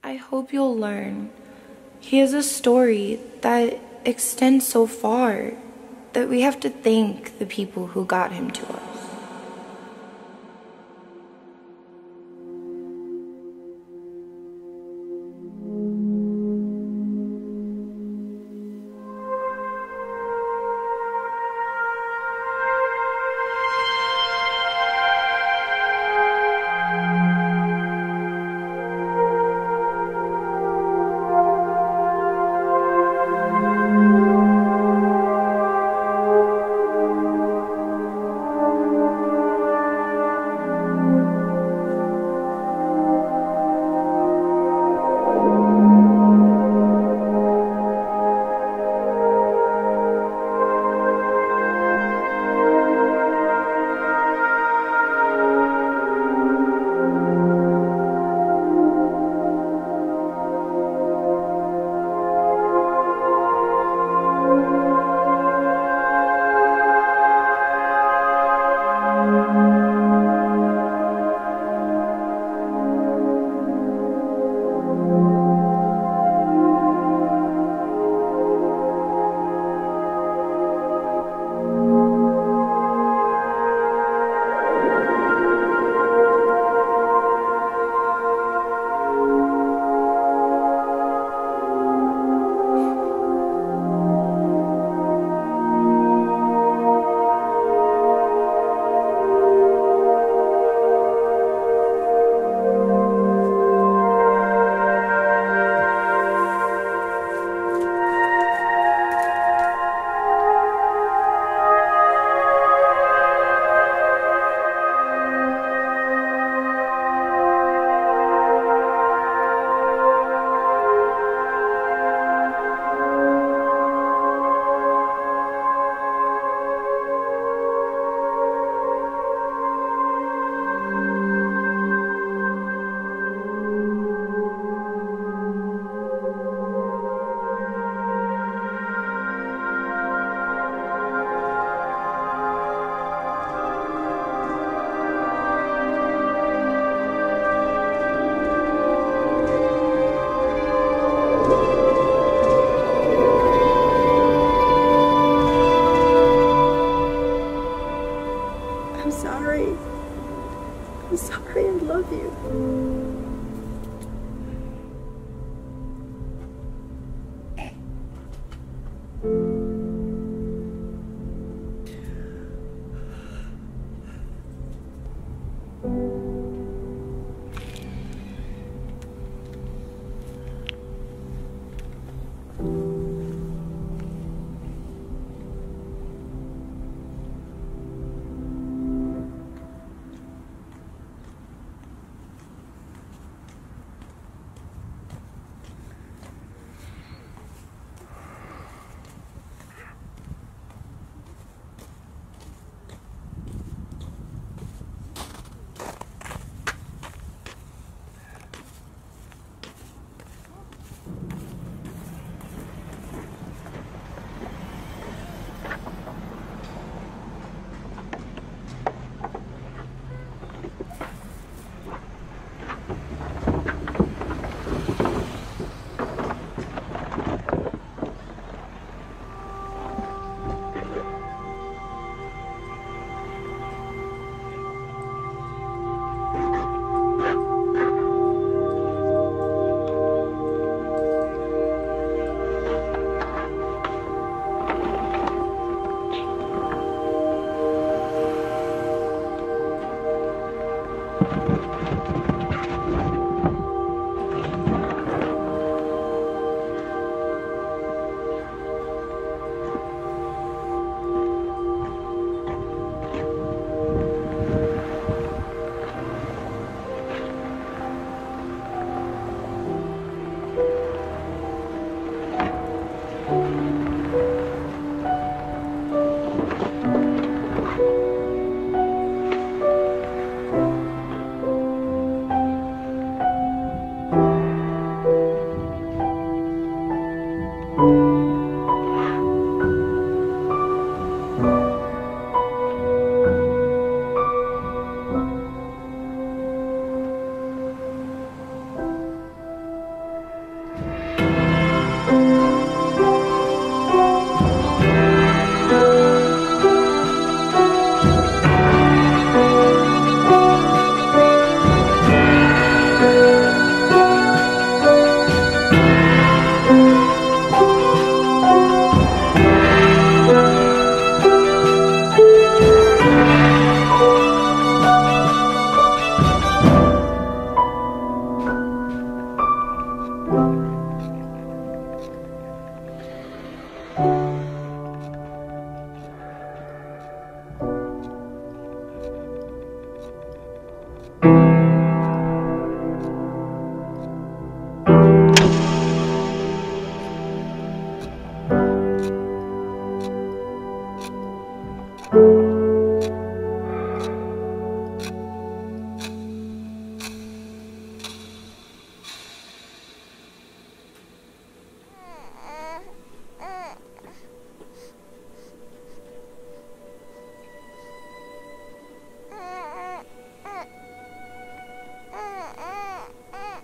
I hope you'll learn. He has a story that extends so far that we have to thank the people who got him to us. I'm sorry, I love you.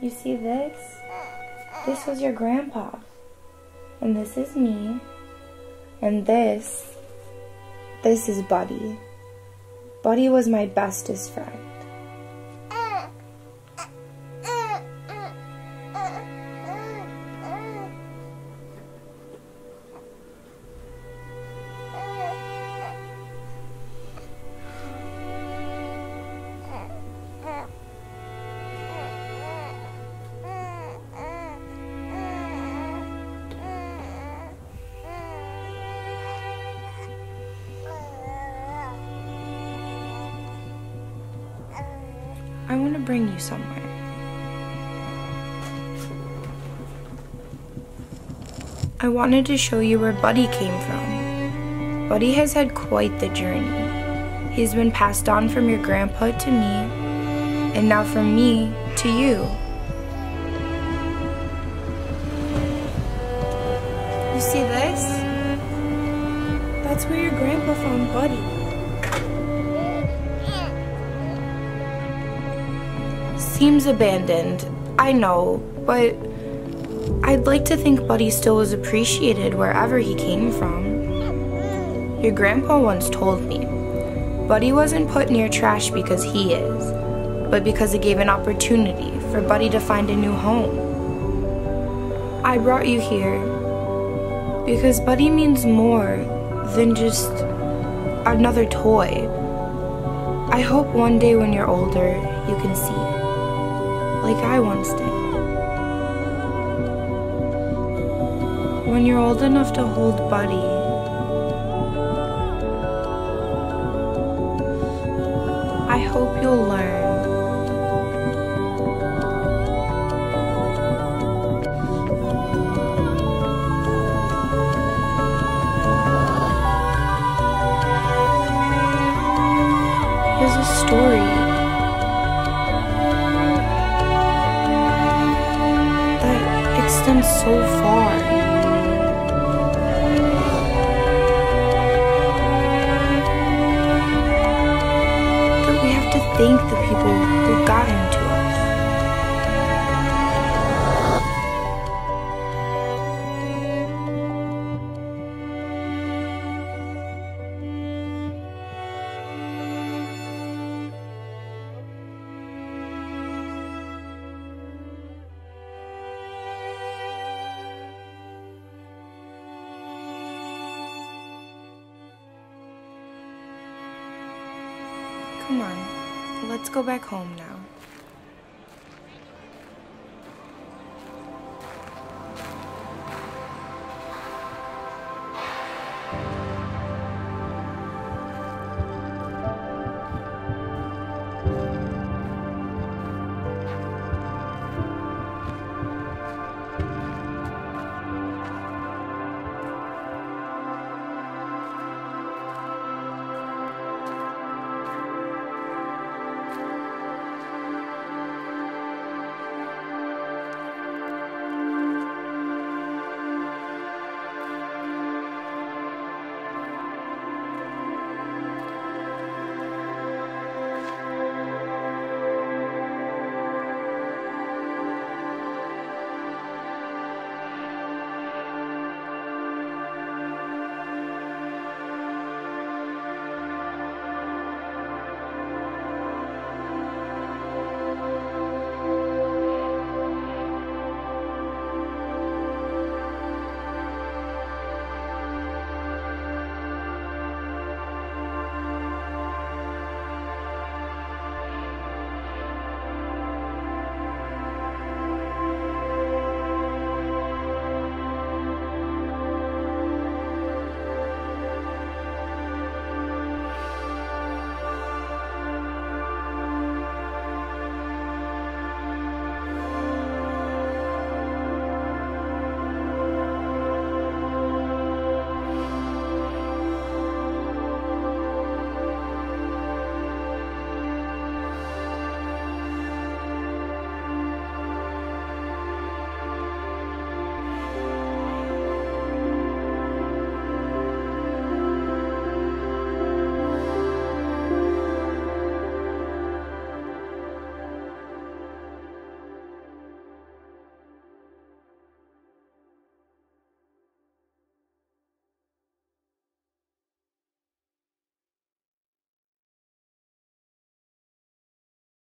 You see this? This was your grandpa. And this is me. And this is Buddy. Buddy was my bestest friend. I want to bring you somewhere. I wanted to show you where Buddy came from. Buddy has had quite the journey. He's been passed on from your grandpa to me, and now from me to you. You see this? That's where your grandpa found Buddy. Seems abandoned, I know, but I'd like to think Buddy still was appreciated wherever he came from. Your grandpa once told me, Buddy wasn't put near trash because he is, but because it gave an opportunity for Buddy to find a new home. I brought you here because Buddy means more than just another toy. I hope one day when you're older, you can see it. Like I once did. When you're old enough to hold Buddy, I hope you'll learn here's a story extends so far. But we have to thank the people who got him to us. Come on, let's go back home now.